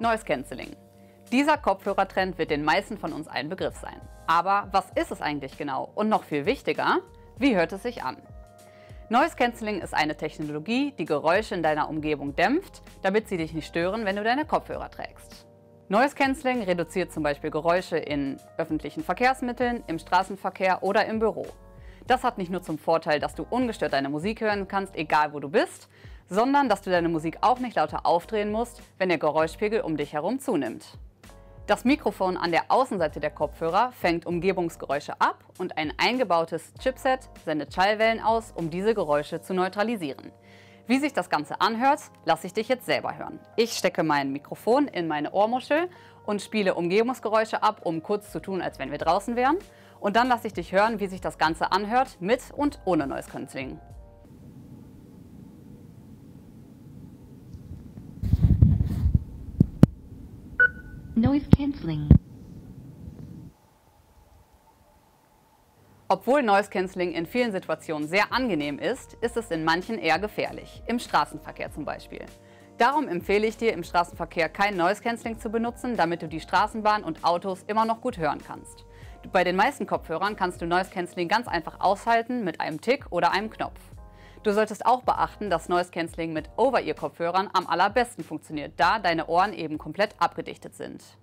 Noise Cancelling. Dieser Kopfhörertrend wird den meisten von uns ein Begriff sein. Aber was ist es eigentlich genau? Und noch viel wichtiger, wie hört es sich an? Noise Cancelling ist eine Technologie, die Geräusche in deiner Umgebung dämpft, damit sie dich nicht stören, wenn du deine Kopfhörer trägst. Noise Cancelling reduziert zum Beispiel Geräusche in öffentlichen Verkehrsmitteln, im Straßenverkehr oder im Büro. Das hat nicht nur zum Vorteil, dass du ungestört deine Musik hören kannst, egal wo du bist, sondern dass du deine Musik auch nicht lauter aufdrehen musst, wenn der Geräuschpegel um dich herum zunimmt. Das Mikrofon an der Außenseite der Kopfhörer fängt Umgebungsgeräusche ab und ein eingebautes Chipset sendet Schallwellen aus, um diese Geräusche zu neutralisieren. Wie sich das Ganze anhört, lasse ich dich jetzt selber hören. Ich stecke mein Mikrofon in meine Ohrmuschel und spiele Umgebungsgeräusche ab, um kurz zu tun, als wenn wir draußen wären. Und dann lasse ich dich hören, wie sich das Ganze anhört, mit und ohne Noise Cancelling. Noise Cancelling. Obwohl Noise Cancelling in vielen Situationen sehr angenehm ist, ist es in manchen eher gefährlich, im Straßenverkehr zum Beispiel. Darum empfehle ich dir, im Straßenverkehr kein Noise Cancelling zu benutzen, damit du die Straßenbahn und Autos immer noch gut hören kannst. Bei den meisten Kopfhörern kannst du Noise Cancelling ganz einfach ausschalten mit einem Tick oder einem Knopf. Du solltest auch beachten, dass Noise Cancelling mit Over-Ear-Kopfhörern am allerbesten funktioniert, da deine Ohren eben komplett abgedichtet sind.